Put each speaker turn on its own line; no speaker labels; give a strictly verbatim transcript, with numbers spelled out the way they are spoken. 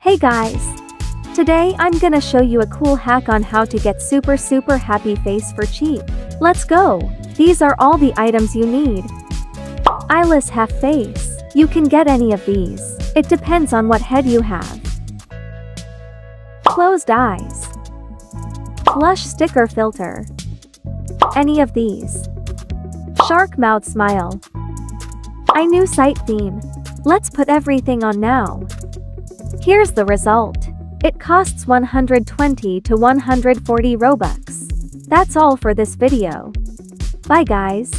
Hey guys! Today I'm gonna show you a cool hack on how to get super super happy face for cheap. Let's go! These are all the items you need. Eyeless half face. You can get any of these. It depends on what head you have. Closed eyes. Blush sticker filter. Any of these. Shark mouth smile. I knew site theme. Let's put everything on now. Here's the result. It costs one hundred twenty to one hundred forty Robux. That's all for this video. Bye guys.